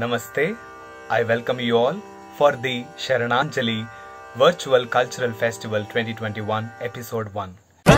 Namaste. I welcome you all for the Sharananjali Virtual Cultural Festival 2021 Episode 1.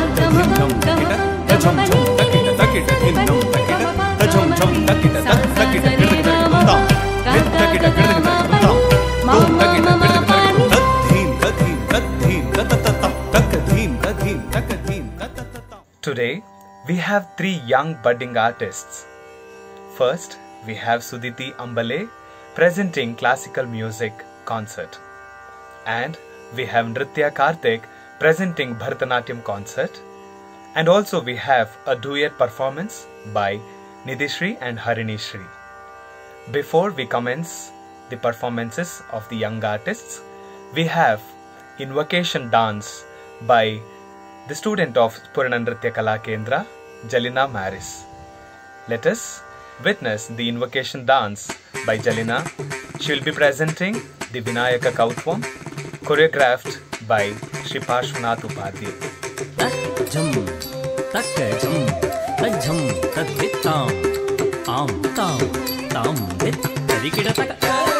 Today, we have three young budding artists. First, we have Sudhiti Ambale presenting classical music concert. And we have Nritya Karthik presenting Bharatanatyam concert. And also we have a duet performance by Nidhishri and Harinishri. Before we commence the performances of the young artists, we have invocation dance by the student of Purana Nritya Kala Kendra, Jalina Maris. Let us witness the invocation dance by Jalina. She will be presenting the Vinayaka Kautvam, choreographed by Shri Parshvanath Upadhyay. Tajam, takajam, tajam, tadvitam, am tam, tam vit, tarikida taka.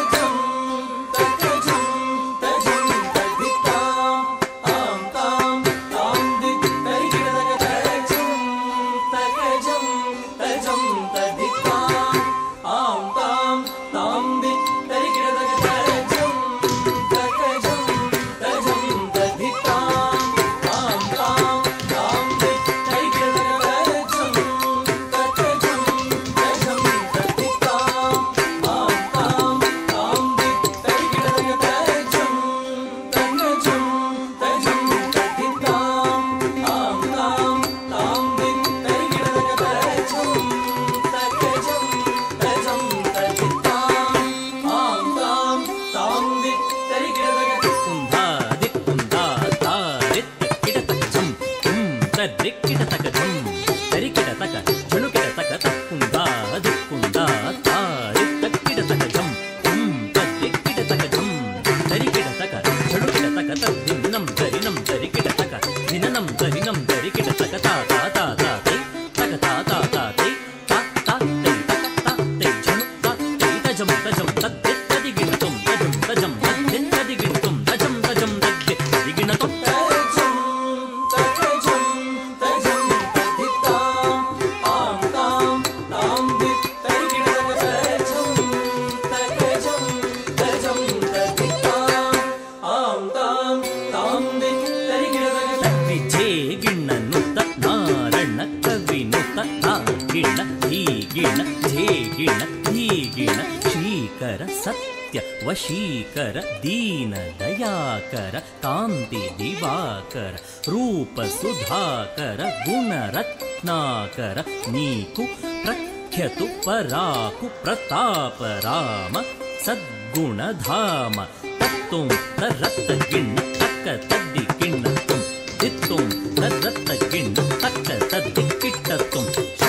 वशीकर दीन दयाकर कांति दिवाकर रूप सुधाकर गुण रत्नाकर नीकु प्रख्यतु पराकु प्रताप राम सद्गुण धाम तत्तुम तरत गिण तक तद्दि गिण तुम दित्तुम तरत गिण तक तद्दि किट्ट तुम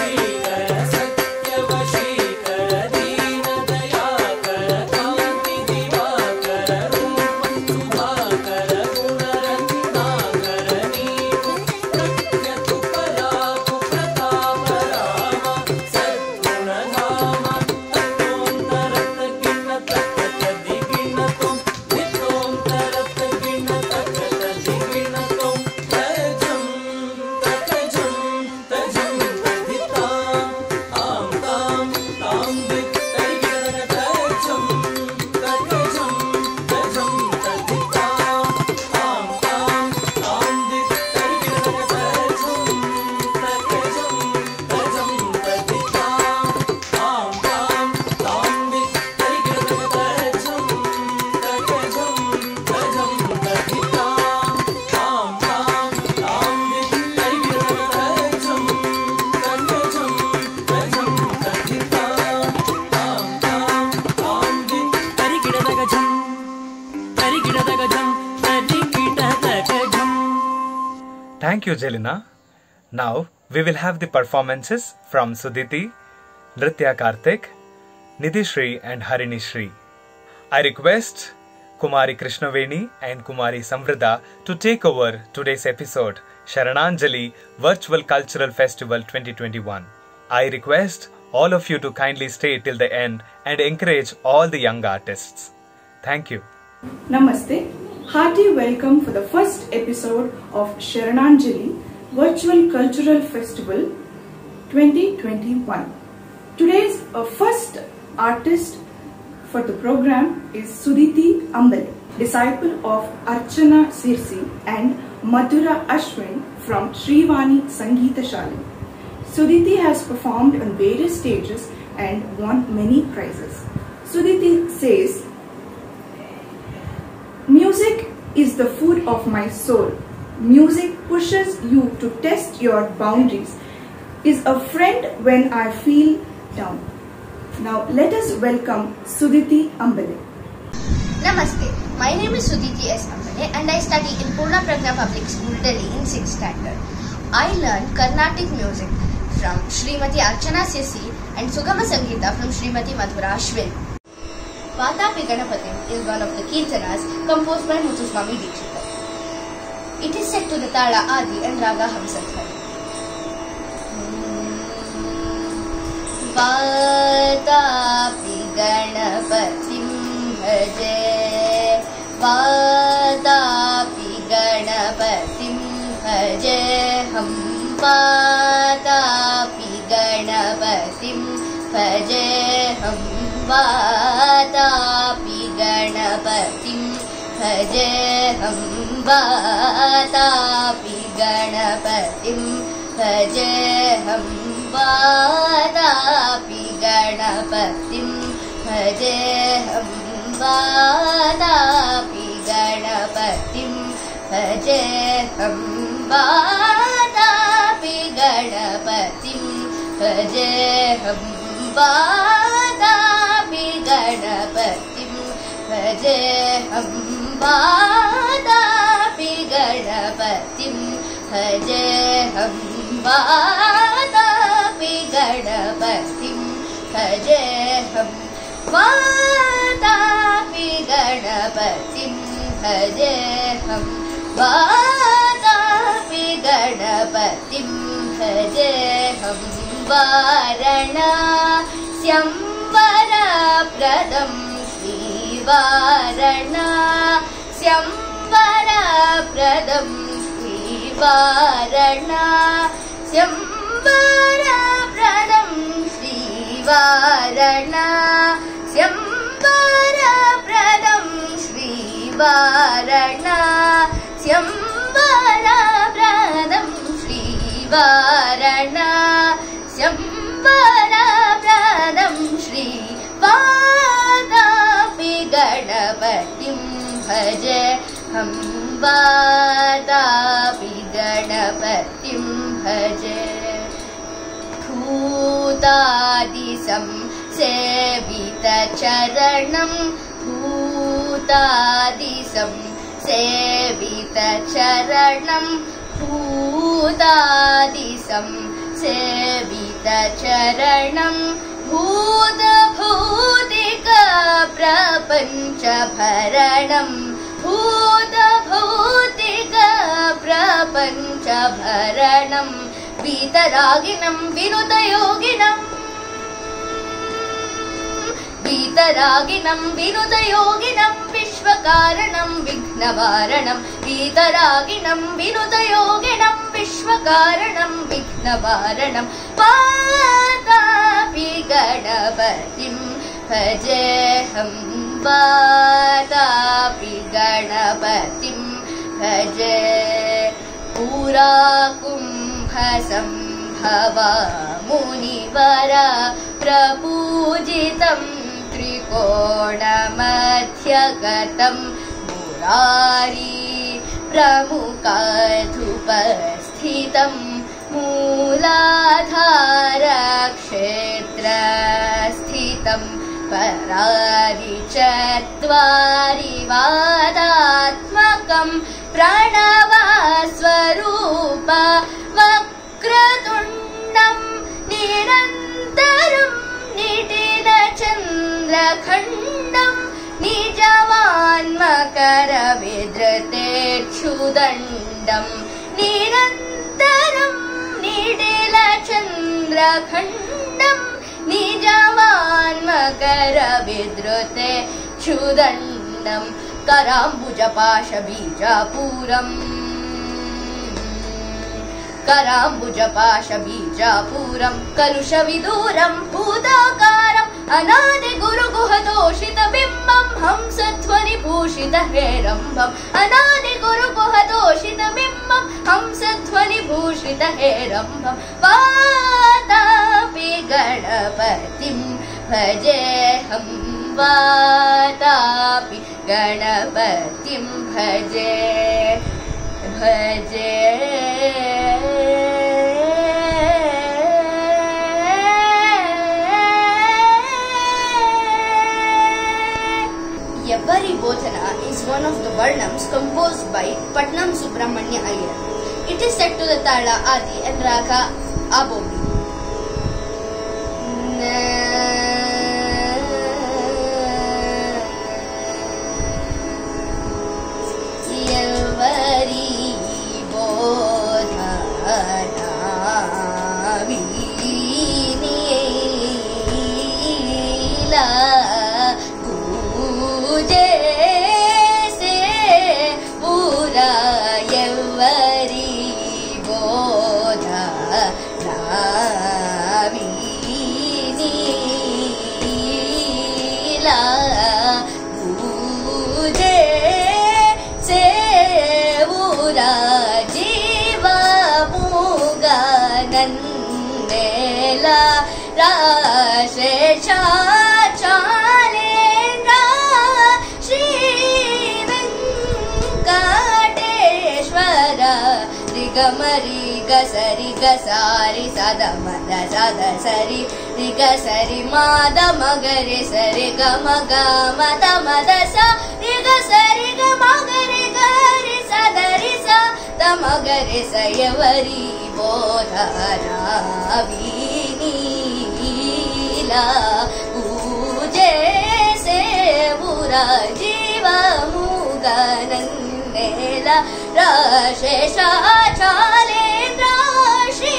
Thank you, Jalina. Now we will have the performances from Sudhiti, Nritya Karthik, Nidhishri and Harinishri. I request Kumari Krishnaveni and Kumari Samvrida to take over today's episode, Sharananjali Virtual Cultural Festival 2021. I request all of you to kindly stay till the end and encourage all the young artists. Thank you. Namaste. Hearty welcome for the first episode of Sharananjali Virtual Cultural Festival 2021. Today's first artist for the program is Sudhiti Ambale, disciple of Archana Sirsi and Madhura Ashwin from Srivani Sangeeta Shala. Sudhiti has performed on various stages and won many prizes. Sudhiti says, "Music is the food of my soul. Music pushes you to test your boundaries, is a friend when I feel down." Now let us welcome Sudhiti Ambale. Namaste. My name is Sudhiti S. Ambale and I study in Purna Pragna Public School, Delhi in 6th standard. I learned Carnatic music from Srimati Archana Sirsi and Sugama Sangeeta from Srimati Madhura Ashwin. Vatapi Ganapatim is one of the Kirtanas composed by Muthuswami Dikshita. It is set to the Tala Adi and Raga Hamsadhari. Vatapi Ganapatim bhaje, Vatapi Ganapatim bhaje ham, Vatapi Ganapatim bhaje ham, Vatapi Ganapatim bhaje ham, Vatapi Ganapatim bhaje ham, Vatapi Ganapatim bhaje ham, Vatapi Ganapatim bhaje ham, Vatapi Ganapatim bhaje ham, Vatapi Ganapatim bhaje ham, Vatapi Ganapatim bhaje ham, Vatapi Ganapatim bhaje ham, Vatapi Ganapatim bhaje ham, Vatapi Ganapatim bhaje ham, Varanasyam varapradam Shri Varanasyam varapradam Shri Varanasyam varapradam Shri Varanasyam varapradam Shri Varanasyam varapradam Shri Varanasyam varapradam Shri Vatapi Ganapatim bhaje ham, Vatapi Ganapatim bhaje. Bhutadisam sevita charanam, Bhutadisam sevita charanam, Bhutadisam sevita charanam, Bhuta bhutika prapancha bharanam, Bhuta bhutika prapancha bharanam, Vitaraginam Vinudayoginam, Vitaraginam Vinudayoginam, Vishwakaranam Vighnavaranam, Vitaraginam Vinudayoginam, Vishwakaranam Vighnavaranam, Vatapi Ganapatim bhaje ham, Vatapi Ganapatim bhaje. Pura Kumbhasambhava Munivara Prapujitam Trikonamadhyagatam Murari Pramukadhupasthitam Mooladhara Kshetra Sthitam Paradi Chatvari Vadatmakam Pranava Swarupa Vakratundam Nirantaram Nitina Chandra Khandam Nijavan Makara Vidrate Chudandam Nirantaram Nidila Chandra Khandam निजवान्मकर विद्रुते क्षुदण्डं कराम्बुजपाशबीजापूरम् कराम्बुजपाशबीजापूरं कलुषविदूरं भूताकारम् अनादिगुरुगुहतोषितबिम्बं हंसध्वनिभूषितहेरम्भम् अनादिगुरुगुहतोषितबिम्बं हंसध्वनिभूषितहेरम्भम् Vatapi गणपतिं भजेऽहं Vatapi गणपतिं भजे Yabbari Bodhana is one of the Varnams composed by Patnam Subramanya Iyer. It is set to the Tala Adi and Raga Abobi. Yabbari Bodhana Vinila जैसे पूरा यवरी बोधा नावीनीला पूजे से पूरा जीवा मुगा नन्नेला राशेषा गमरी गसरी गसारी सदा मद सदा सरी रिगसरी माद मगरे सरे गम गम मद सा रिगसरी गमगरे गरे सदरि सा तमगरे सयवरी बोधना वीनीला पूजे से बुरा जीवा मुगनन्नेला राशेषाचालेन्द्र श्री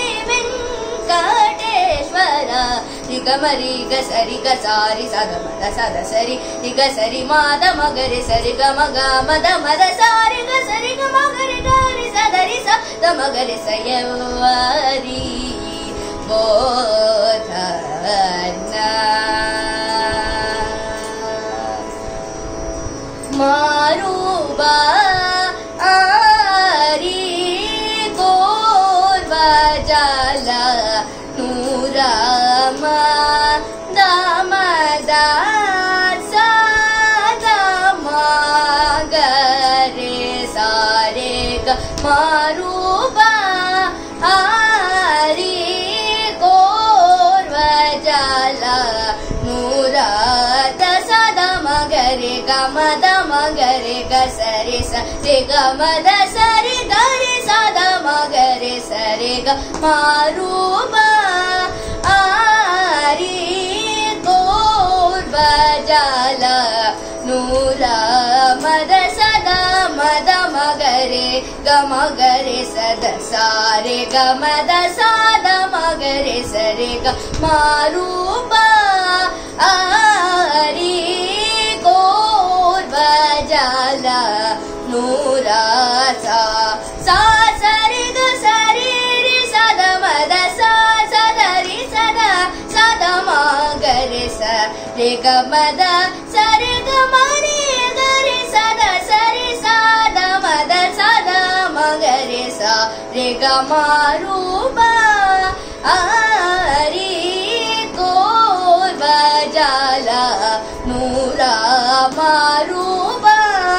वेङ्कटेश्वर रिगमरि गसरि गसारि सदमद सदसरि रिगसरि माद मगरि सरि गम गमद मद सारि गसरि गमगरि गरि सदरि स तमगरि सयवरी बोधना मारुबा जाला नूरामा दामदा सादामा गरे सारे ग मारूबा आरी गोर्वा जाला नूरा दसदा मगरे गमद मगरे गसरे सरे गमद सरे गरे सदा मगरे सरे ग मारूबा आरी गोर्वा जाला नूरा मद सदा मद मगरे गमगरे सद सारे गमद सादा मगरे सरे ग मारूबा आरी गोर्वा जाला नूरा सा सरे ग सरे रे सदा मद सा सदरि सदा सदा मगरे स रे ग मद सरे ग मरे गरे सदा सरे सदा मद सदा मगरे स रे ग मारूबा आरी गोर्वा जाला नूरा मारूबा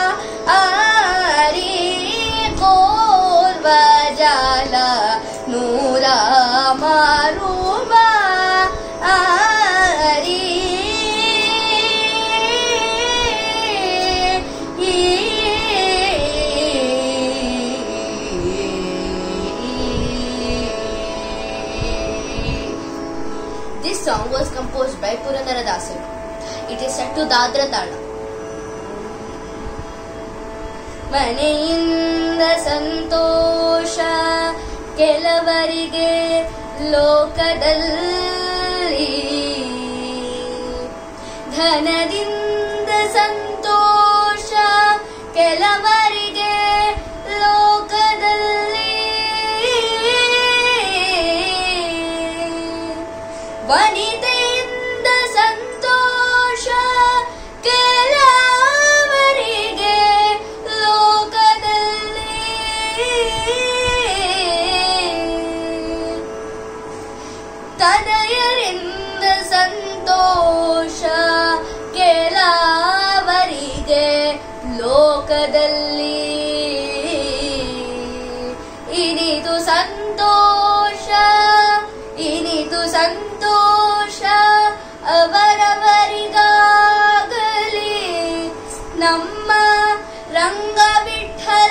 आरी गोर्वा जाला नूरा मारूबा आरी This song was composed by Purandaradasaru. It is set to Dadra Tala. ಮನೆಯಿಂದ ಸಂತೋಷ ಕೆಲವರಿಗೆ ಲೋಕದಲ್ಲಿ ಧನದಿಂದ ಸಂತೋಷ ಕೆಲವರಿಗೆ ಲೋಕದಲ್ಲಿ, ವನಿತೆಯಿಂದ ಸಂತೋಷ ಕೆಲವರಿಗೆ ಲೋಕದಲ್ಲಿ, ತನಯರಿಂದ ಸಂತೋಷ ಕೆಲವರಿಗೆ ಲೋಕದಲ್ಲಿ, ಇನಿದು ಸಂತೋಷ ಇನಿದು ಸಂತೋಷ ಅವರವರಿಗಾಗಲಿ ನಮ್ಮ ರಂಗ Vittala.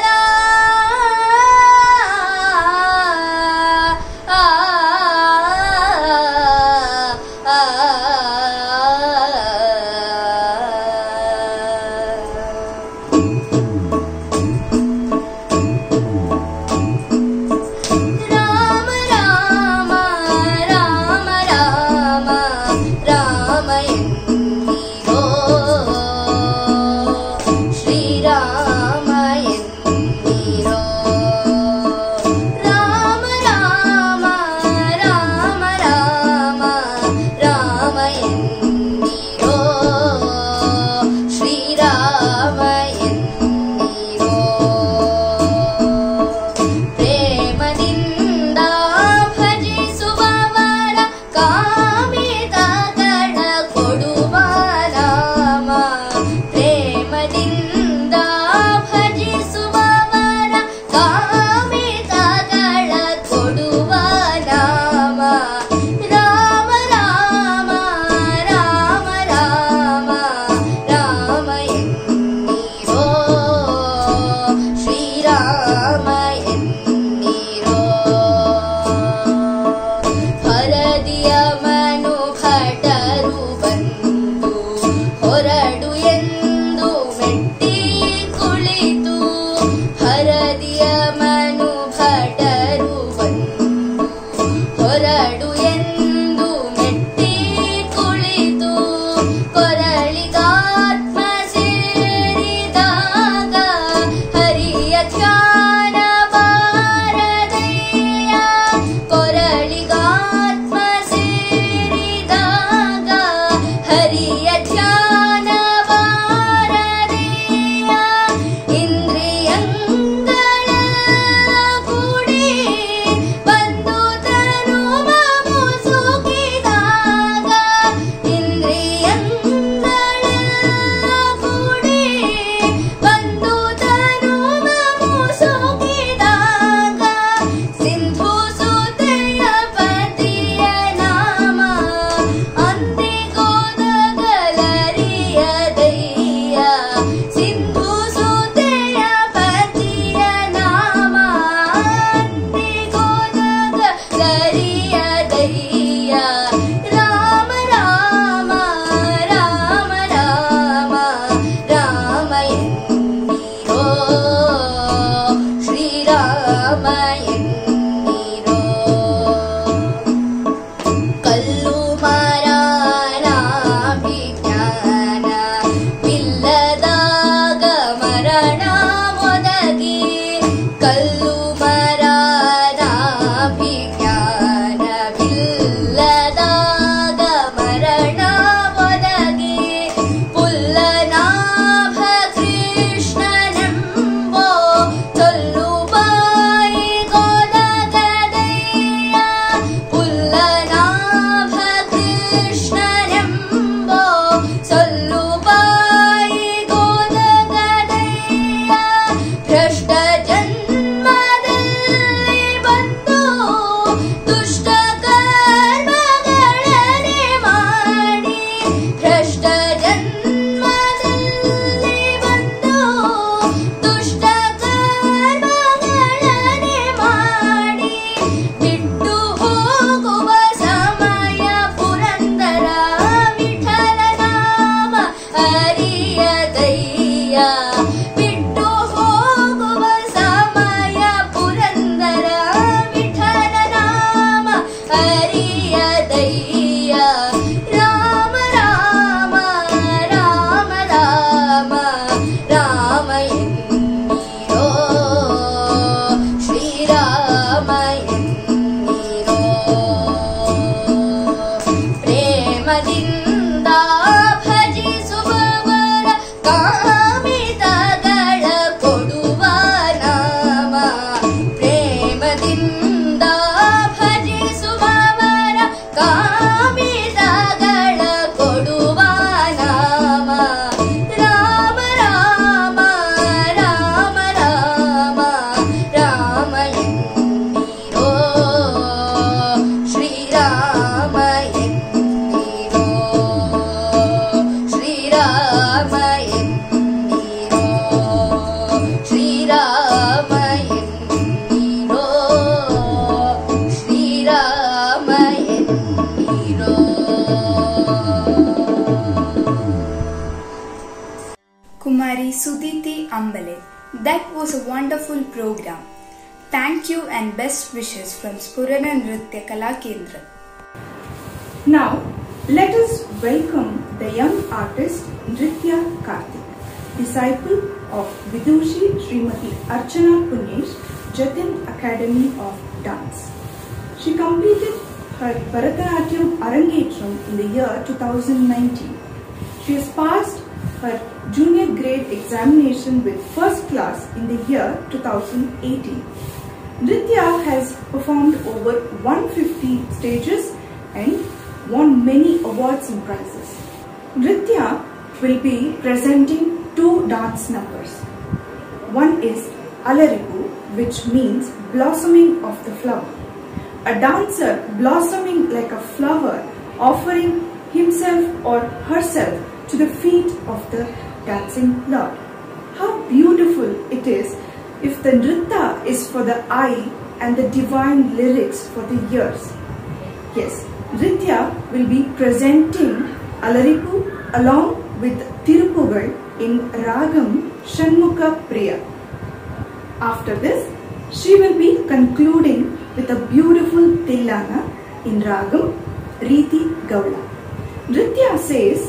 Kumari Sudhiti Ambale. That was a wonderful program. Thank you and best wishes from Spurana Nritya Kala Kendra. Now, let us welcome the young artist Nritya Karthik, disciple of Vidushi Srimati Archana Punesh, Jatin Academy of Dance. She completed her Bharatanatyam Arangetram in the year 2019. She has passed her junior grade examination with first class in the year 2018. Nritya has performed over 150 stages and won many awards and prizes. Nritya will be presenting two dance numbers. One is Alaripu, which means blossoming of the flower. A dancer blossoming like a flower, offering himself or herself to the feet of the dancing Lord. How beautiful it is if the Nritta is for the eye and the divine lyrics for the ears. Yes, Nritya will be presenting Alaripu along with Tirupugal in Ragam Shanmukha Priya. After this, she will be concluding with a beautiful Tillana in Ragam Riti Gaula. Nritya says,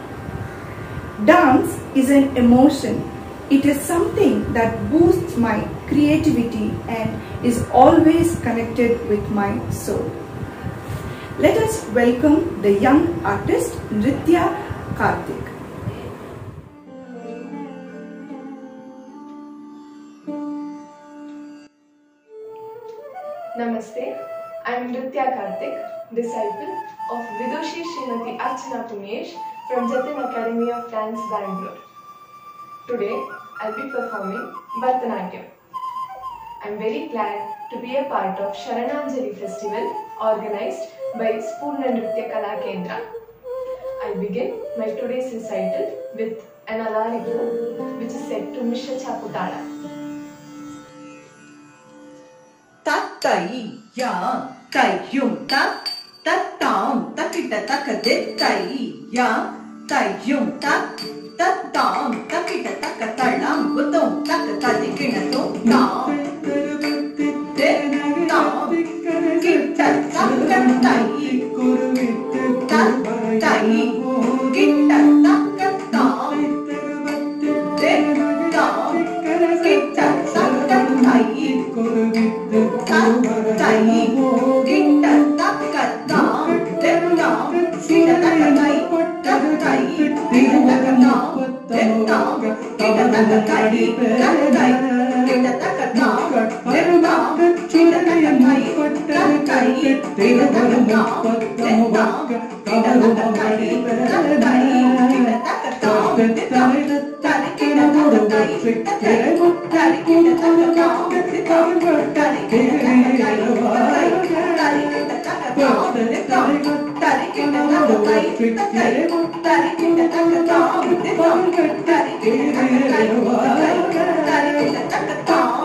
dance is an emotion. It is something that boosts my creativity and is always connected with my soul. Let us welcome the young artist Nritya Karthik. Namaste, I am Nritya Karthik, disciple of Vidushi Srimati Archana Punesh from Jatin Academy of Dance, Bangalore. Today, I will be performing Bharatanatyam. I am very glad to be a part of Sharananjali festival organized by Spurana Nritya Kala Kendra. I begin my today's recital with an Alaripu, which is set to Mishra Chaputala. Tatai ya tayyum tak tatam takita takadettai ya tayyum tak tatam takita takatalam utum takatadikinatum tam detam kita takatai tatai kita takatam detam kita takatai Tatai, kita takatam, detam, kita takatai, tatai, kita takatam, detam, kita takatai, tatai, kita takatam, detam, kita takatai, tatai, kita takatam, detam, kita takatai, tatai, kita takatam, detam, tari kita takatai, tari kita takatam, detam, tari kita takatai, tari kita takatam, detam, tari kita takatai, tari kita takatam, detam, tari kita takatai, tari kita takatam,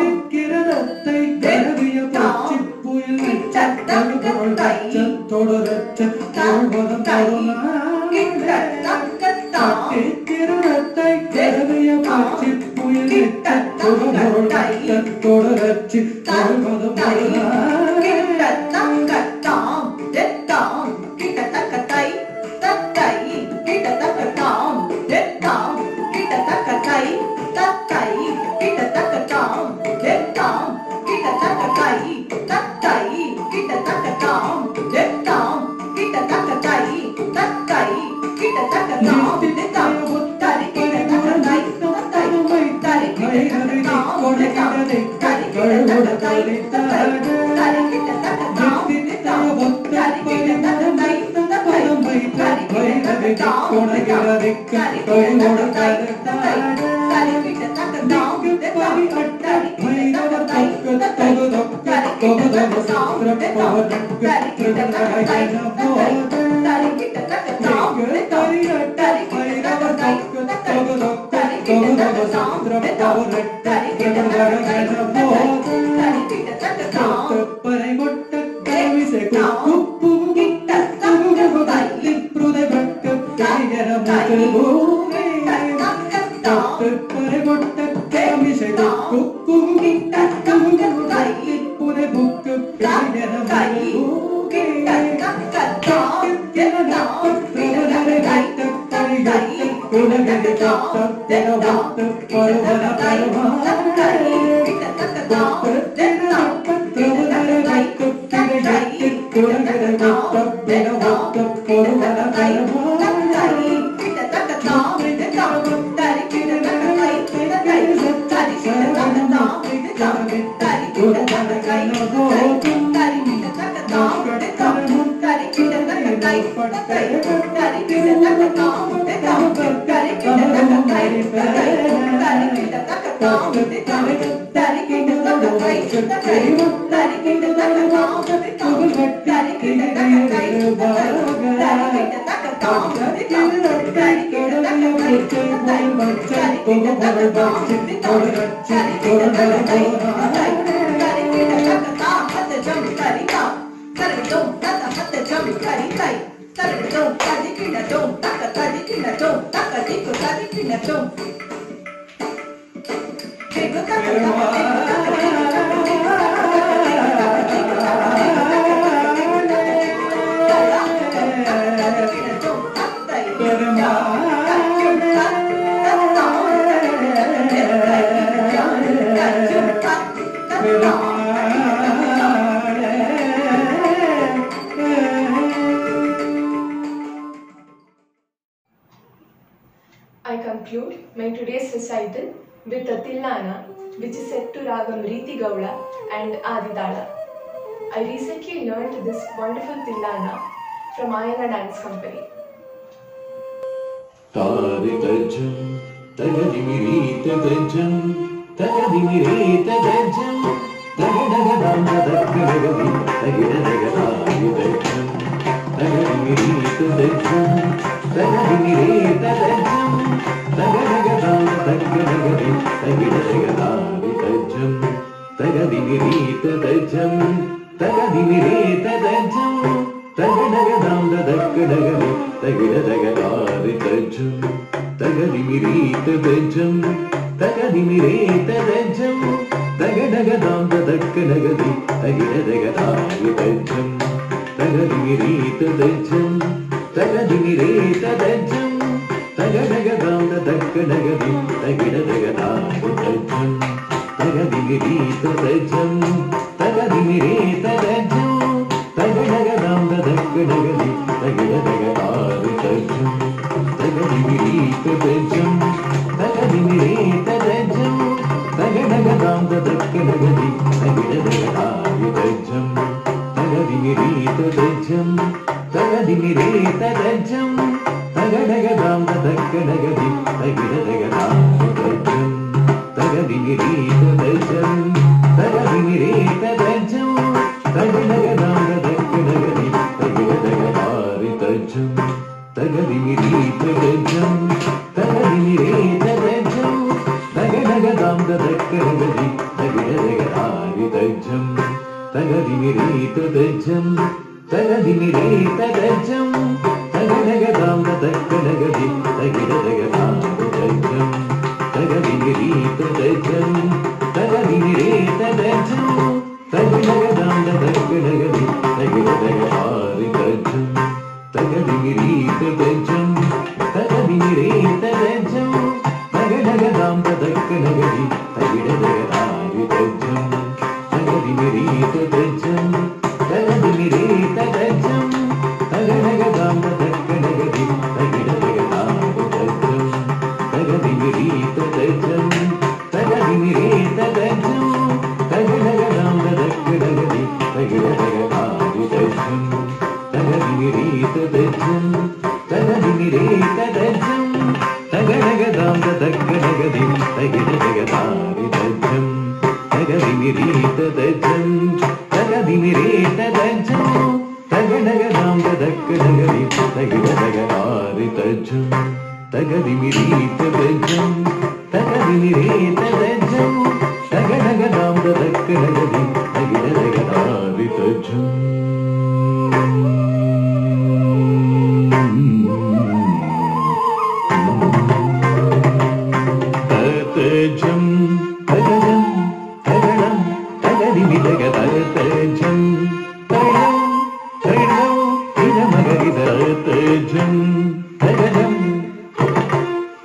I conclude my today's recital with a Tillana, which is set to Ragam Riti Gowda and Adidala. I recently learned this wonderful Tillana from Ayana Dance Company.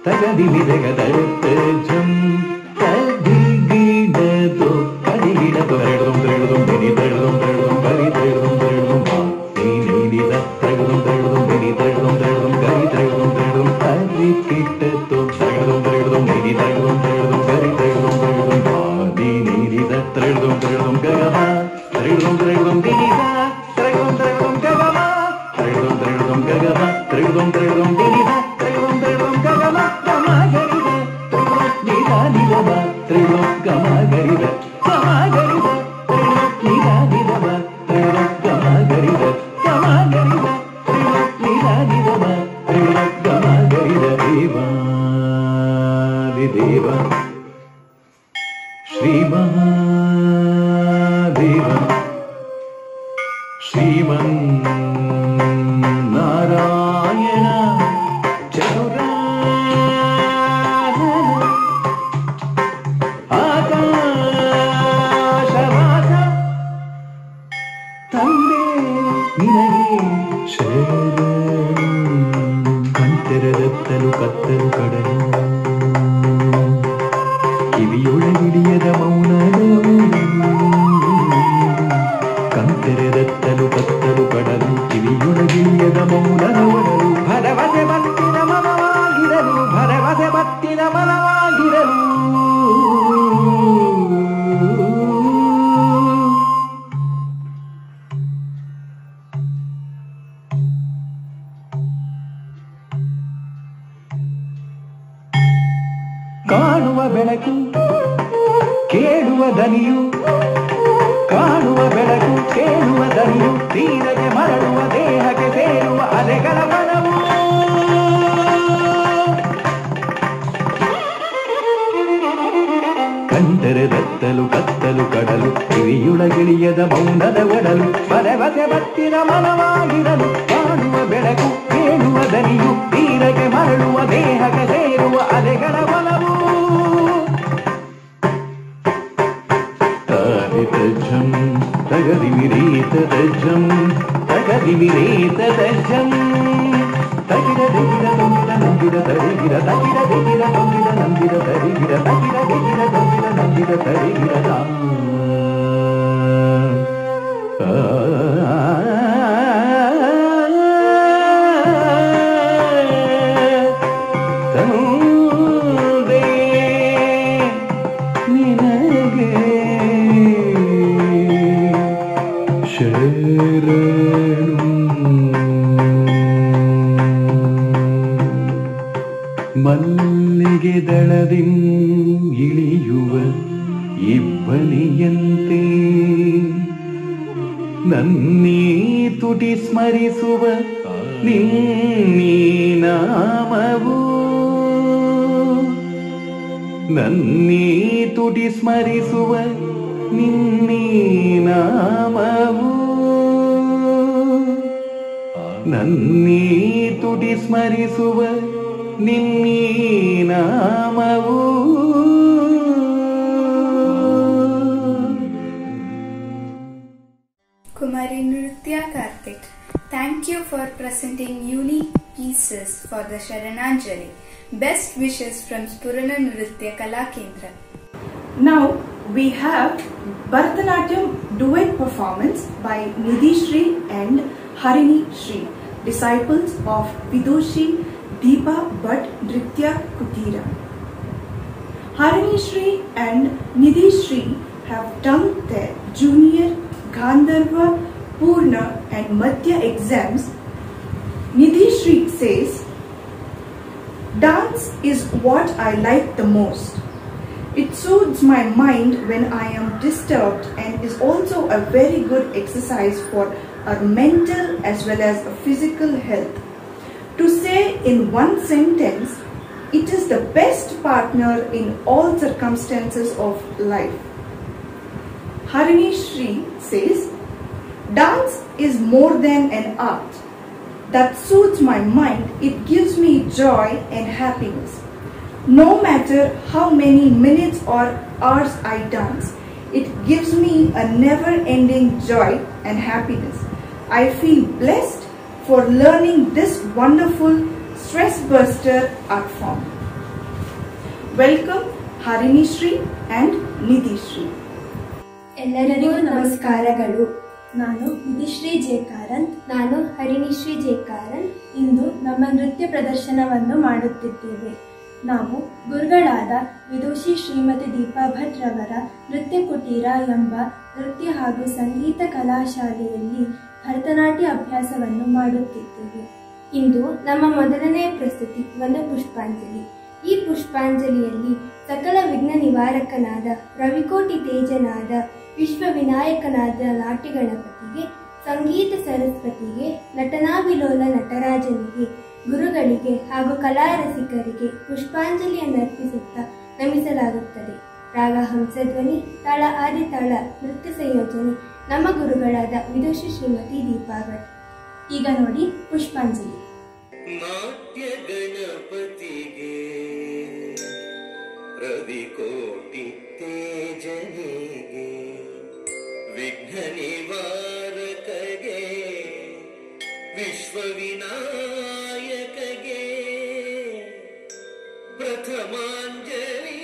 ತಗದಿ ನಿದಗದಜಂ ತದಿಗಿಡದು ತದಿಗಿಡದು ತರಳದಂ ತರಳದಂ ಬೆನಿ ತರಳದಂ ತರಳದಂ ಗರಿ ತರಳದಂ ತರಳದಂ ನೀನಿದ ತರಳದಂ ತರಳದಂ ಬೆನಿ ತರಳದಂ ತರಳದಂ ಗರಿ ತರಳದಂ ತರಳದಂ ತದಿ ಕಿಟ್ಟತು ತರಳದಂ ತರಳದಂ ಬೆನಿ ತರಳದಂ ತರಳದಂ ಗರಿ ತರಳದಂ ತರಳದಂ ನೀನಿದ ತರಳದಂ ತರಳದಂ ಗಗಮ ತರಳದಂ ತರಳದಂ ಬೆನಿದ ತರಳದಂ ತರಳದಂ ಗಗಮ ತರಳದಂ ತರಳದಂ ಗಗಮ ತರಳದಂ ತರಳದಂ ಬೆನಿದ ತರಳದಂ ತರಳದಂ ಗಗಮ ಗಮ ಗರಿದ ನಿದ ನಿದಮ ತರಳದಂ ಗಮ ಗರಿದ ಗಮ ಗರಿದ ತರಳದಂ ನಿದ ನಿದಮ ತರಳದಂ ಗಮ ಗರಿದ ಗಮ ಗರಿದ ತರಳದಂ ನಿದ ನಿದಮ ತರಳದಂ ಗಮ ಗರಿದ ದೇವಾದಿ ದೇವ ಶ್ರೀ ಮಹಾದೇವ ಶ್ರೀಮನ್ ನಾರಾಯಣ ಚತುರಾನನ ಆಕಾಶವಾಸ ತಂದೆ ನಿನಗೆ ಶರಣು ಕಂತೆರದತ್ತಲು ಕತ್ತಲು ಕಡಲು ಕಿವಿಯೊಳಗಿಡಿಯದ ಮೌನನು ಕಂತೆರೆದತ್ತಲು ಕತ್ತಲು ಕಡಲು ಕಿವಿಯೊಳಗಿಳಿಯದ ಮೌನನವಡಲು ಭರವಸೆ ಬತ್ತಿನ ಮನವಾಗಿರಲು ಭರವಸೆ ಬತ್ತಿನ ಮನವಾಗಿರಲು ಕಾಣುವ ಬೆಳಕು ಕೇಳುವ ದನಿಯು ಕಾಣುವ ಬೆಳಕು ಕೇಳುವ ದನಿಯು ತೀರಕ್ಕೆ ಮರಳುವ ದೇಹಕ್ಕೆ ಸೇರುವ ಅಲೆಗಳ ಮನವು ಕಂಟರೆದತ್ತಲು ಕತ್ತಲು ಕಡಲು ಕಿವಿಯೊಳಗಿಳಿಯದ ಮೌನದ ಒಡಲು ಭರವಸೆ ಬತ್ತಿನ ಮನವಾಗಿರಲು ಕಾಣುವ ಬೆಳಕು ಕೇಳುವ ದನಿಯು ತೀರಕ್ಕೆ ಮರಳುವ ದೇಹಕ್ಕೆ ಸೇರುವ ಅಲೆಗಳ ಮನವು ತಾರಿತಜಂ ತಗದಿ ವಿರೀತದಜಂ ತಗದಿ ವಿರೀತದಜಂ ತಗಿರ ದಗಿರ ತೊಂಗಿರ ನಂದಿರ ತರಿಗಿರ ತಗಿರ ದಗಿರ ತೊಂಗಿರ ನಂದಿರ ತರಿಗಿರ ತಗಿರ ದಗಿರ ತೊಂಗಿರ ನಂದಿರ ತರಿಗಿರ ತಂದೆ ನಿನಗೆ ಶರಣು ಮಲ್ಲಿಗೆ ದಳದಿಂ ಇಳಿಯುವ ಇಬ್ಬನಿಯಂತೆ ನನ್ನೀ ತುಟಿ ಸ್ಮರಿಸುವ ನಿನ್ನೀ ನಾಮವು ನನ್ನೀ ತುಟಿ ಸ್ಮರಿಸುವ ನಿನ್ನೀ ನಾಮವು ನನ್ನೀ ತುಟಿ ಸ್ಮರಿಸುವ ನಿನ್ನೀ ನಾಮವು Kumari Nritya Karthik, thank you for presenting unique pieces for the Sharananjali. Best wishes from Spurana Nritya Kala Kendra. Now we have Bharatanatyam duet performance by Nidhi Shri and Harini Shri, disciples of Vidushi Deepa Bhatt Nritya Kutira. Harini Shri and Nidhi Shri have done their junior Gandharva, Purna and Madhya exams. Nidhi Shri says, "Dance is what I like the most. It soothes my mind when I am disturbed and is also a very good exercise for our mental as well as physical health. To say in one sentence, it is the best partner in all circumstances of life." Harini Shri says, "Dance is more than an art that soothes my mind. It gives me joy and happiness. No matter how many minutes or hours I dance, it gives me a never-ending joy and happiness. I feel blessed for learning this wonderful stress buster art form." Welcome Harini Shri and Nidhi Shri. ಎಲ್ಲರಿಗೂ ನಮಸ್ಕಾರಗಳು. ನಾನು ನಿಧಿಶ್ರೀ J Karanth. ನಾನು ಹರಿಣಿಶ್ರೀ J Karanth. ಇಂದು ನಮ್ಮ ನೃತ್ಯ ಪ್ರದರ್ಶನವನ್ನು ಮಾಡುತ್ತಿದ್ದೇವೆ. ನಾವು ಗುರುಗಳಾದ ವಿದೂಷಿ ಶ್ರೀಮತಿ ದೀಪಾ ಭಟ್ ರವರ ನೃತ್ಯ ಕುಟೀರ ಎಂಬ ನೃತ್ಯ ಹಾಗೂ ಸಂಗೀತ ಕಲಾಶಾಲೆಯಲ್ಲಿ ಭರತನಾಟ್ಯ ಅಭ್ಯಾಸವನ್ನು ಮಾಡುತ್ತಿದ್ದೇವೆ. ಇಂದು ನಮ್ಮ ಮೊದಲನೇ ಪ್ರಸ್ತುತಿ ವನ ಪುಷ್ಪಾಂಜಲಿ. ಈ ಪುಷ್ಪಾಂಜಲಿಯಲ್ಲಿ ಸಕಲ ವಿಘ್ನ ನಿವಾರಕನಾದ ರವಿಕೋಟಿ ತೇಜನಾದ ವಿಶ್ವ ವಿನಾಯಕನಾದ ನಾಟ್ಯಗಣಪತಿಗೆ, ಸಂಗೀತ ಸರಸ್ವತಿಗೆ, ನಟನಾವಿಲೋಲ ನಟರಾಜನಿಗೆ, ಗುರುಗಳಿಗೆ ಹಾಗೂ ಕಲಾರಸಿಕರಿಗೆ ಪುಷ್ಪಾಂಜಲಿಯನ್ನು ಅರ್ಪಿಸುತ್ತಾ ನಮಿಸಲಾಗುತ್ತದೆ. ರಾಗ ಹಂಸಧ್ವನಿ, ತಾಳ ಆದಿತಾಳ ನೃತ್ಯ ಸಂಯೋಜನೆ ನಮ್ಮ ಗುರುಗಳಾದ ವಿದೂಷಿ ಶ್ರೀಮತಿ ದೀಪಾ ಭಟ್. ಈಗ ನೋಡಿ ಪುಷ್ಪಾಂಜಲಿ. ನಾಟ್ಯ ಗಣಪತಿಗೆ, ರವಿಕೋಟಿ ತೇಜನಿಗೆ, ವಿಘ್ನ ನಿವಾರಕಗೆ, ವಿಶ್ವ ವಿನಾಯಕಗೆ ಪ್ರಥಮಾಂಜಲಿ,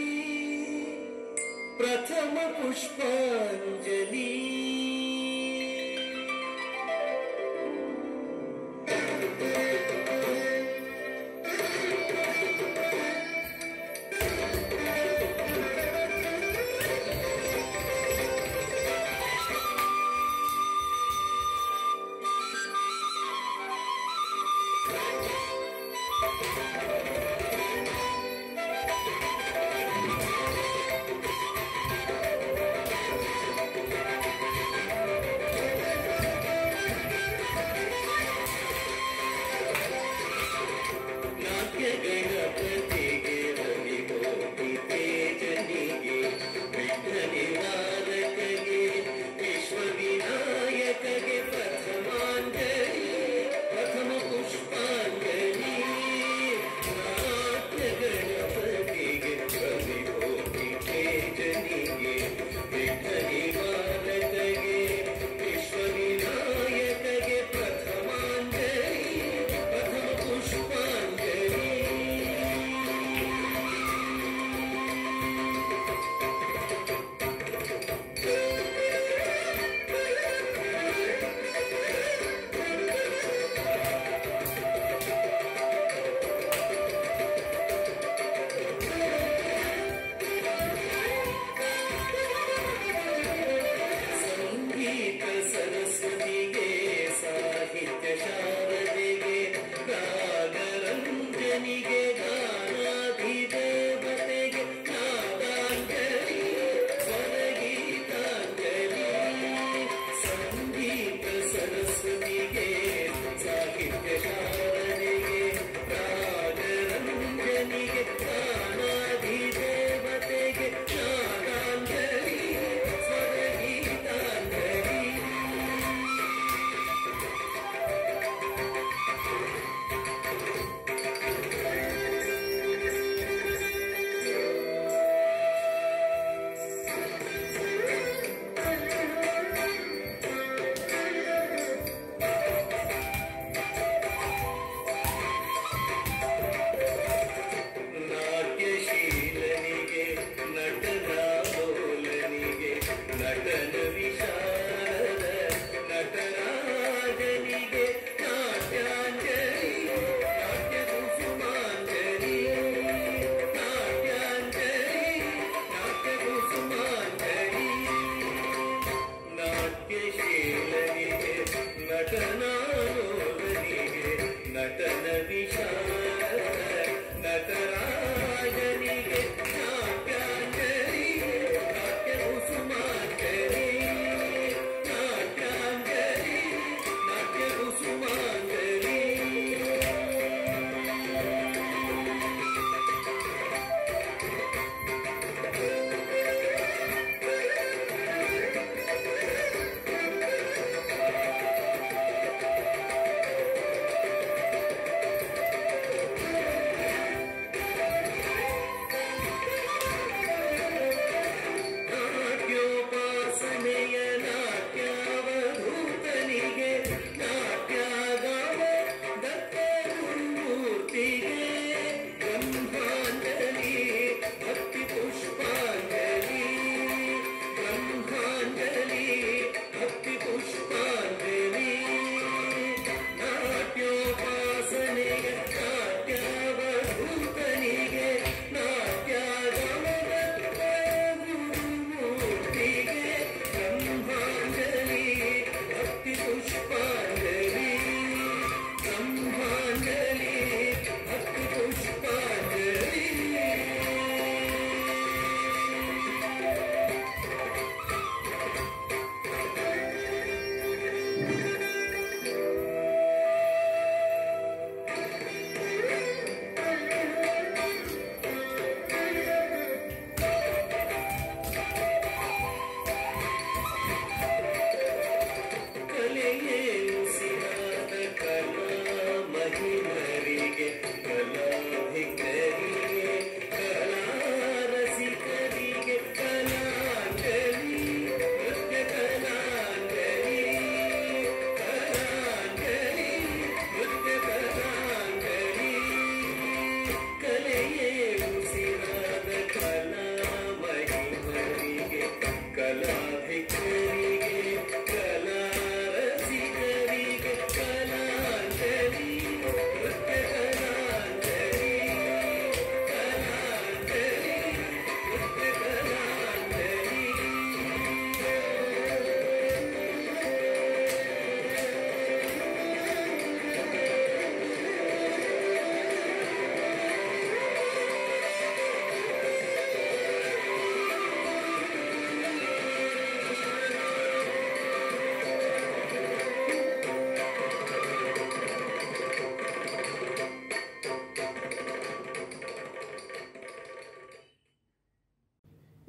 ಪ್ರಥಮ ಪುಷ್ಪಾಂಜಲಿ.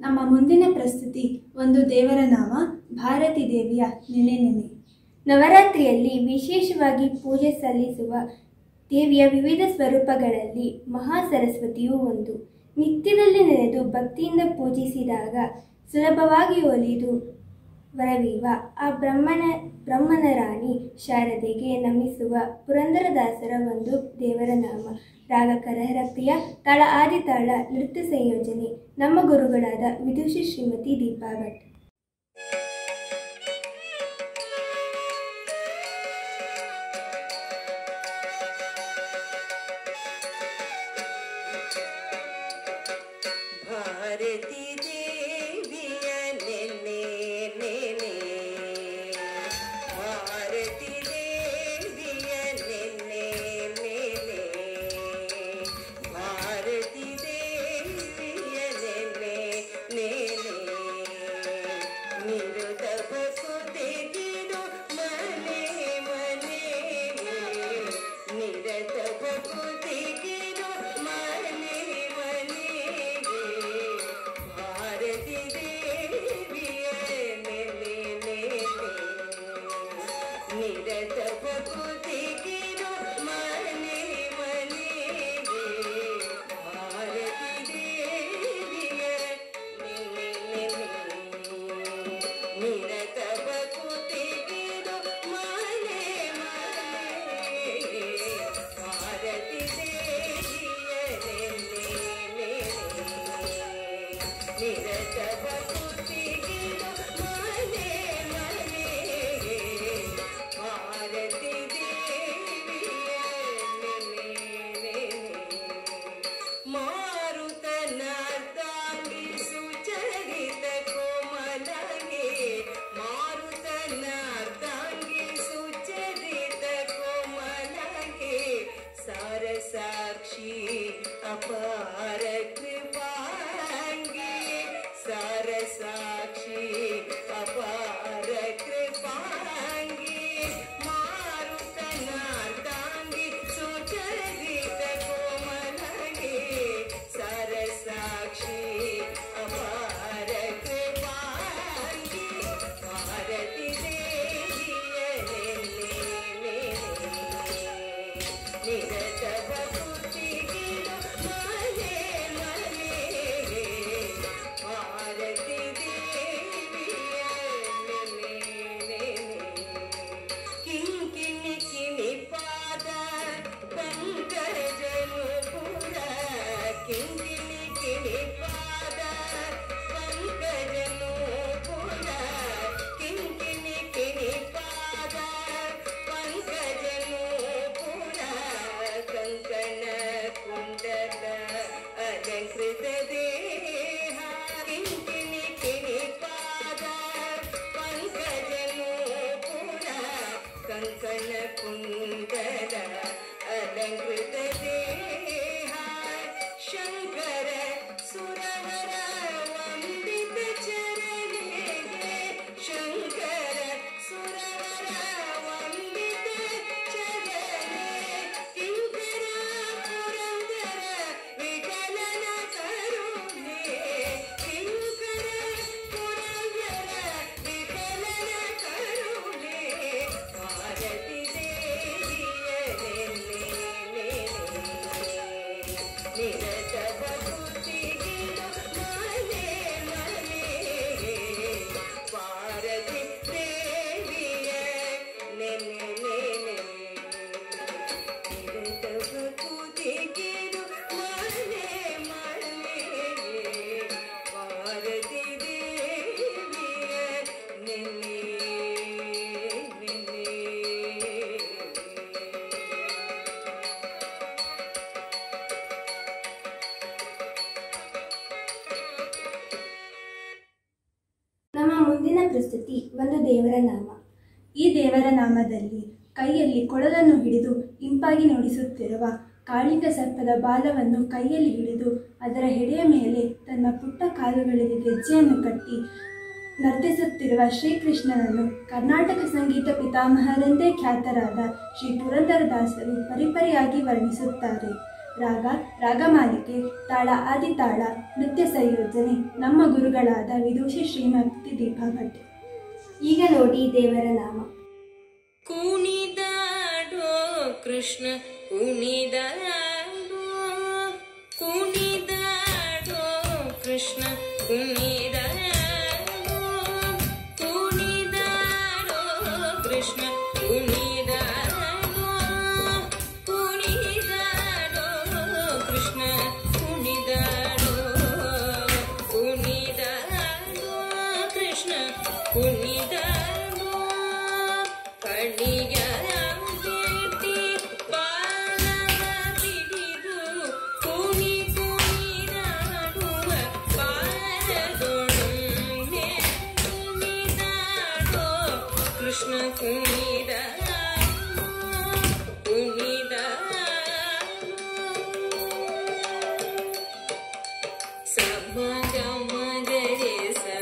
ನಮ್ಮ ಮುಂದಿನ ಪ್ರಸ್ತುತಿ ಒಂದು ದೇವರ ನಾಮ, ಭಾರತಿ ದೇವಿಯ ನೆನೆ ನೆನೆ. ನವರಾತ್ರಿಯಲ್ಲಿ ವಿಶೇಷವಾಗಿ ಪೂಜೆ ಸಲ್ಲಿಸುವ ದೇವಿಯ ವಿವಿಧ ಸ್ವರೂಪಗಳಲ್ಲಿ ಮಹಾ ಸರಸ್ವತಿಯೂ ಒಂದು. ನಿತ್ಯದಲ್ಲಿ ನೆನೆದು ಭಕ್ತಿಯಿಂದ ಪೂಜಿಸಿದಾಗ ಸುಲಭವಾಗಿ ಒಲಿದು ವರವಿವ ಆ ಬ್ರಹ್ಮನ ರಾಣಿ ಶಾರದೆಗೆ ನಮಿಸುವ ಪುರಂದರದಾಸರ ಒಂದು ದೇವರ ನಾಮ. ರಾಗ ಕರಹರ ಪ್ರಿಯ, ತಾಳ ಆದಿತಾಳ, ನೃತ್ಯ ಸಂಯೋಜನೆ ನಮ್ಮ ಗುರುಗಳಾದ ವಿದುಷಿ ಶ್ರೀಮತಿ ದೀಪಾ ಭಟ್. ಭಾರತಿ ದೇವಿಯ ನೆನೆ ನೆನೆ, ಭಾರತಿ ದೇವಿಯ ನೆನೆ ನೆನೆ, ಭಾರತಿ ದೇವಿಯ ನೆನೆ ನೆನೆ, ನಿರುತ ಭಕ್ತಿಗಿದು ಮನೆ ಮನೆ, ನಿರತ ಭಕ್ತಿಗಿದು ಮನೆ ಮನೆ, ಭಾರತಿ ದೇವಿಯ ನೆನೆ ನೆನೆ, ನಿರತ ಭಕ್ತಿಗಿದು ಮನೆ ಮನೆ, ಭಾರತಿ ದೇವಿಯ ನೆನೆ ನೆನೆ, ನಿರತ ಭಕ್ತಿಗಿದು ಮನೆ ಮನೆ, ಭಾರತಿ ದೇವಿಯ ನೆನೆ ನೆನೆ, ನಿರತ ಭಕ್ತಿಗಿದು ಮನೆ ಮನೆ, ಭಾರತಿ ದೇವಿಯ ನೆನೆ ನೆನೆ, ಮಾರುತನಾರ್ದಾಂಗಿ ಸುಚರಿತ ಕೋಮಲಗೆ, ಮಾರುತನಾರ್ದಾಂಗಿ ಸುಚರಿತ ಕೋಮಲಗೆ, ಸಾರಸಾಕ್ಷಿ ಅಪಾರ ಕೃಪಾಂಗಿ, ಸಾರಸಾಕ್ಷಿ ಅಪಾರ ಕೃಪಾಂಗಿ, ಮಾರುತನಾರ್ದಾಂಗಿ ಸುಚರಿತ ಕೋಮಲಗೆ, ಸಾರಸಾಕ್ಷಿ ಅಪಾರ ಕೃಪಾಂಗಿ, ಭಾರತಿ ದೇವಿಯ ನೆನೆ ನೆನೆ, ನಿರತ ಭಕ್ತಿಗಿದು ಮನೆ ಮನೆ, ಭಾರತಿ ದೇವಿಯ ನೆನೆ ನೆನೆ, ಕಿಂಕಿಣಿ ಕಿಣಿ ಪಾದ ಪಂಕಜನು ಪುರ, ಕಿಂಕಿಣಿ ಕಿಣಿ ಪಾದ ಪಂಕಜನು ಪುರ, ಕಿಂಕಿಣಿ ಕಿಣಿ ಪಾದ ಪಂಕಜನು ಪುರ, ಕಂಕಣ ಕುಂಡಲ ಅಲಂಕೃತ ದೇಹ, ಕಿಂಕಿಣಿ ಕಿಣಿ ಪಾದ ಪಂಕಜನು ಪುರ, ಕಂಕಣ ಕುಂಡಲ ಅಲಂಕೃತ ದೇಹ, ಶಂಕರ ಸುರವರ ವಂದಿತ ಚರಣೆಗೆ, ಶಂಕರ ಸುರವರ ವಂದಿತ ಚರಣೆ, ಕಿಂಕರ ಪುರಂದರ ವಿಠಲನ ಕರುಣೆ, ಕಿಂಕರ ಪುರಂದರ ವಿಠಲನ ಕರುಣೆ, ಭಾರತಿ ದೇವಿಯ ನೆನೆ ನೆನೆ, ನಿರತ ಭಕ್ತಿಗಿದು ಮನೆ ಮನೆ, ಭಾರತಿ ದೇವಿಯ ನೆನೆ ನೆನೆ, ನಿರತ ಭಕ್ತಿಗಿದು ಮನೆ ಮನೆ, ಭಾರತಿ ದೇವಿಯ ನೆನೆ ನೆನೆ. ನಮ್ಮ ಮುಂದಿನ ಪ್ರಸ್ತುತಿ ಒಂದು ದೇವರ ನಾಮ. ಈ ದೇವರ ನಾಮದಲ್ಲಿ ಕೈಯಲ್ಲಿ ಕೊಳಲನ್ನು ಹಿಡಿದು ಇಂಪಾಗಿ ನುಡಿಸುತ್ತಿರುವ ಕಾಳಿಂಗ ಸರ್ಪದ ಬಾಲವನ್ನು ಕೈಯಲ್ಲಿ ಹಿಡಿದು ಅದರ ಹೆಡೆಯ ಮೇಲೆ ತನ್ನ ಪುಟ್ಟ ಕಾಲುಗಳಿಗೆ ಗೆಜ್ಜೆಯನ್ನು ಕಟ್ಟಿ ನರ್ತಿಸುತ್ತಿರುವ ಶ್ರೀಕೃಷ್ಣನನ್ನು ಕರ್ನಾಟಕ ಸಂಗೀತ ಪಿತಾಮಹರೆಂದೇ ಖ್ಯಾತರಾದ ಶ್ರೀ ಪುರಂದರದಾಸರು ಪರಿಪರಿಯಾಗಿ ವರ್ಣಿಸುತ್ತಾರೆ. ರಾಗ, ರಾಗಮಾಲಿಕೆ, ತಾಳ ಆದಿತಾಳ, ನೃತ್ಯ ಸಂಯೋಜನೆ ನಮ್ಮ ಗುರುಗಳಾದ ವಿದೂಷಿ ಶ್ರೀಮತಿ ದೀಪಾ ಭಟ್. ಈಗ ನೋಡಿ ದೇವರ ನಾಮ. ಕುಣಿದಾಡೋ ಕೃಷ್ಣ ಕುಣಿದಾಡೋ, ಕುಣಿದಾಡೋ ಕೃಷ್ಣ ಕುಣಿದಾಡೋ, ಕುಣಿದಾಡೋ ಕೃಷ್ಣ ಕುಣಿದಾಡೋ, ಕುಣಿದಾಡೋ ಕೃಷ್ಣ ಕುಣಿದಾಡೋ, ಕುಣಿದಾಡೋ ಕೃಷ್ಣ ಕುಣಿದಾಡೋ, ಕಣಿಯ ಬೇಟಿ ಬಾಲವ ಬಿಡಿದು ಕುಣಿ ಕುಣಿದಾಡುವ ಬಾಲದೊಡನೆ ಕುಣಿದಾಡೋ ಕೃಷ್ಣ ಕುಣಿದಾಡೋ, ಕುಣಿದಾಡೋ ಸಮಗಮಗರೆ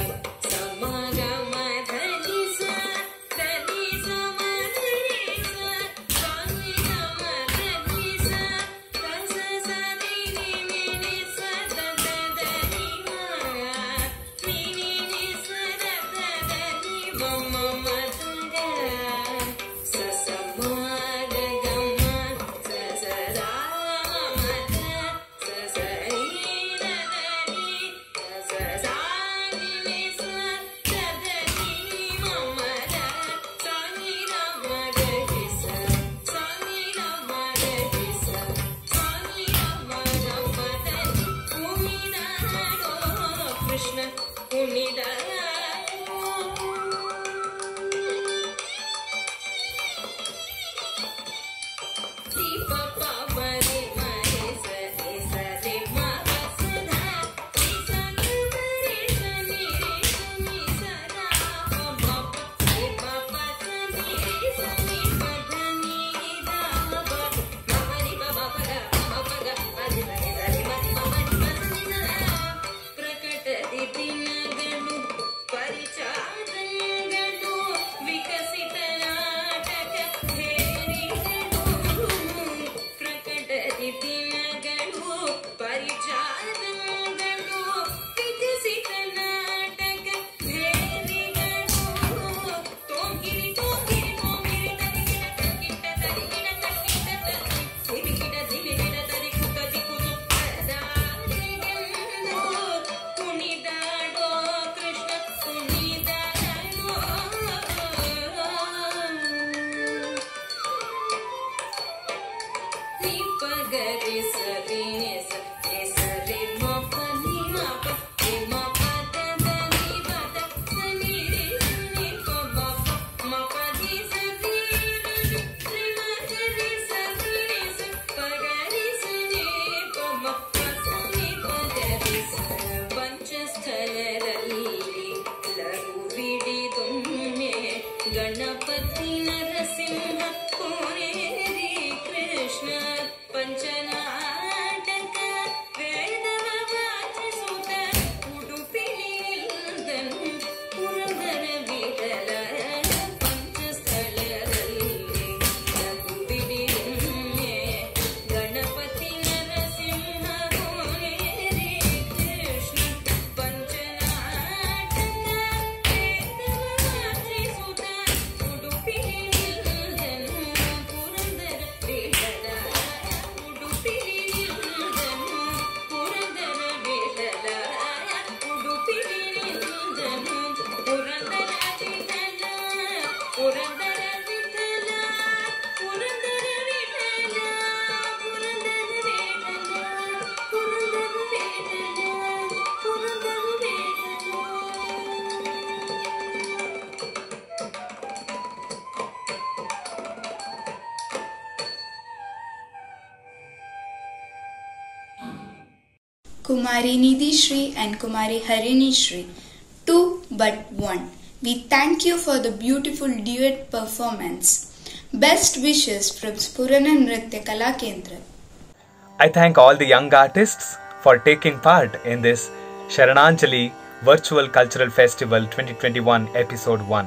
ಸಮಗಮಧನಿ ಸ ಧನಿ ಸಮಗರೆ ಸ ಸ್ವಾಮಿ ಗಮಧನಿ ಸ ರಸ ಸರಿ ನಿನಿ ಸ ದದ ಧನಿ ಮಗ ನಿನಿ ಸ ದದ ಧನಿ ಬಮ್ಮ ಮಧುರ ಸ ಸಮಗ ಗಮ ಸ ಸದಾ ಮಧ ಸ ಸರಿ ದದನಿ ಸ ಸಾನಿ ನಿ ಸ ದದನಿ ಮಮರ ಸಾನಿ ರಮ ಗರಿ ಸ ಸಾನಿ ರಮ ಗರಿ ಸ ಸಾನಿ ರಮ ರಮ ಧನಿ ಕುಣಿದಾಡೋ ಕೃಷ್ಣ ಕುಣಿದಾಡೋ. ದೀಪ ಪಾಮರೆ ಮರೆ ಸರಿ ಸರಿ ಮಗ ಸದಾ ನಿ ಸನಿ ಮರೆ ಸನಿ ರೇ ಸನಿ ಸದಾ ಪಮ ನಿ ಪಪ ಸನಿ ರೇ ಸನಿ ಪಧನಿ ದಾಮ ಮಮರಿ ಬಮ ಪಗ ಮಮ ಪಗ ಮರಿ ಮರಿ ಸರಿ ಮರಿ ಮಮರಿ ಮಸನಿ ಸದಾ ಪ್ರಕಟದಿ ದಿನಗಳು ಪರಿಚಾದಂಗಳು ವಿಕಸಿತ ನಾಟಕ ಹೇರಿಗಳು, ಪ್ರಕಟದಿ ದಿನಗಳು ಪರಿಚಾದಂಗಳು ವಿಕಸಿತ ನಾಟಕ ಹೇರಿಗಳು, ತೋಂಗಿರಿ ತೋಂಗಿರಿ ತೋಂಗಿರಿ ತರಿಗಿಡ ತಕ್ಕಿಟ್ಟ ತರಿಗಿಡ ತಕ್ಕಿಟ್ಟ ತರಿ ಸಿರಿಗಿಡ ದಿಮಿಗಿಡ ತರಿಕು ತದಿಕುದು ದಾರಿಗೆಂದು ಕುಣಿದಾಡೋ ಕೃಷ್ಣ ಕುಣಿದಾಡೋ. ನಿ ಪಗರಿ ಸರಿ ನೆ ಸ ನೆ ಸರಿ ಮ ಪ ನಿ ಮ ಪ ನಿ ಮ ಪ ದ ದ ನಿ ಬ ದ ಸ ನಿ ರಿ ಸ ನಿ ಪ ಮ ಪ ಮ ಪ ದಿ ಸ ರಿ ರಿ ರಿ ಮ ಗ ರಿ ಸ ರಿ ರಿ ಸ ಪ ಗ ರಿ ಸ ನಿ ಪ ಮ ಪ ಸ ನಿ ಪ ಗ ರಿ ಸ. ಪಂಚಸ್ಥಳದಲ್ಲಿ ಲಘು ಬಿಡಿದೊಮ್ಮೆ ಗಣಪತಿ ನರಸಿಂಹ ಕೋನೇರಿ ಕೃಷ್ಣ ಪಂಚನಾಟಕ ವೇದವ ವಾಚಿಸುತ್ತ ಉಡುಪಿಲಿಲ್ದನು ಪುರಂದರ ವಿಠಲ. ಪಂಚಸ್ಥಳದಲ್ಲಿ ಲಘು ಬಿಡಿದೊಮ್ಮೆ Ganapati Narasimha ಕೋನೇರಿ Krishna ಪಂಚನಾಟಕ ವೇದವ ವಾಚಿಸುತ್ತ ಉಡುಪಿಲಿಲ್ದನು Purandara Vittala, ಉಡುಪಿಲಿಲ್ದನು Purandara Vittala, ಉಡುಪಿಲಿಲ್ದನು Purandara Vittala, Purandara Vittala, Purandara Vittala, Purandara Vittala, Purandara Vittala, Purandara Vittala. Kumari Nidhi Shri and Kumari Harini Shri, two but one. We thank you for the beautiful duet performance. Best wishes from Spurana Nritya Kala Kendra. I thank all the young artists for taking part in this Sharananjali Virtual Cultural Festival 2021 Episode 1.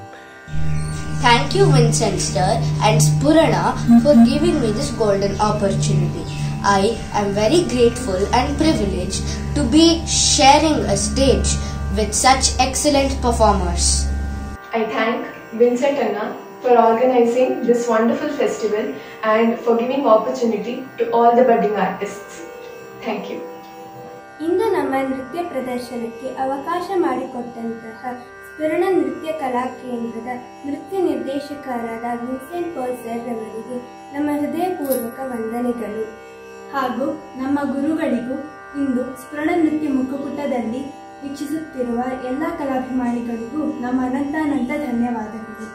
Thank you Vincent Sir and Spurana for giving me this golden opportunity. I am very grateful and privileged to be sharing a stage with such excellent performers. I thank Vincent Anna for organizing this wonderful festival and for giving opportunity to all the budding artists. Thank you. ಇಂದು ನಮ್ಮ ನೃತ್ಯ ಪ್ರದರ್ಶನಕ್ಕೆ ಅವಕಾಶ ಮಾಡಿಕೊಟ್ಟಂತಹ ಸ್ಫುರಣ ನೃತ್ಯ ಕಲಾ ಕೇಂದ್ರದ ನೃತ್ಯ ನಿರ್ದೇಶಕರಾದ Vincent ಪರ್ಸರ್ ರವರಿಗೆ ನಮ್ಮ ಹೃದಯಪೂರ್ವಕ ವಂದನೆಗಳು. ಹಾಗೂ ನಮ್ಮ ಗುರುಗಳಿಗೂ ಇಂದು ಸ್ಫುರಣ ನೃತ್ಯ ಮುಖಪುಟದಲ್ಲಿ ವೀಕ್ಷಿಸುತ್ತಿರುವ ಎಲ್ಲ ಕಲಾಭಿಮಾನಿಗಳಿಗೂ ನಮ್ಮ ಅನಂತಾನಂತ ಧನ್ಯವಾದಗಳು.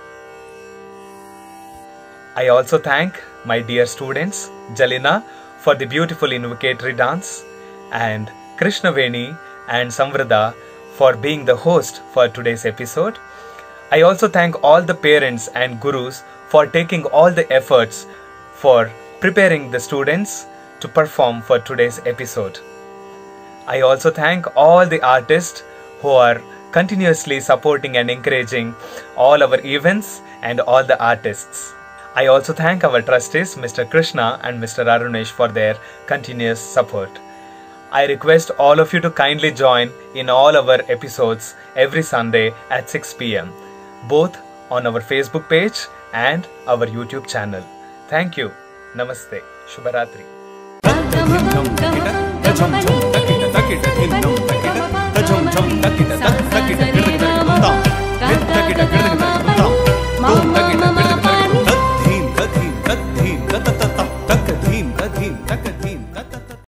I also thank my dear students, Jalina for the beautiful invocatory dance, and Krishnaveni and Samvrada for being the host for today's episode. I also thank all the parents and gurus for taking all the efforts for preparing the students to perform for today's episode. I also thank all the artists who are continuously supporting and encouraging all our events and all the artists. I also thank our trustees, Mr. Krishna and Mr. Arunesh, for their continuous support. I request all of you to kindly join in all our episodes every Sunday at 6 p.m, both on our Facebook page and our YouTube channel. Thank you. Namaste. Shubharatri.